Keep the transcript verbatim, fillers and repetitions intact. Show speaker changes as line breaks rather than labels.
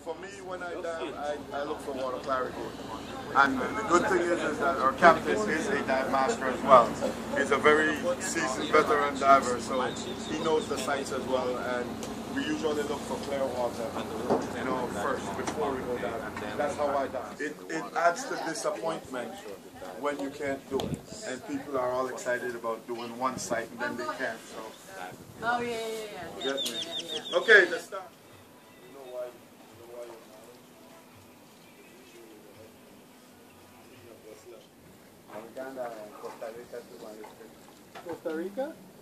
for me, when I dive, I, I look for water clarity. And the good thing is, is that our captain is a dive master as well. He's a very seasoned veteran diver, so he knows the sights as well. And we usually look for clear water, you know, first before we go down. That's how I dive. It, it adds to disappointment when you can't do it, and people are all excited about doing one sight and then they can't. So.
Oh yeah, yeah, yeah, yeah. yeah, yeah, yeah.
Okay, let's start.
Costa Rica?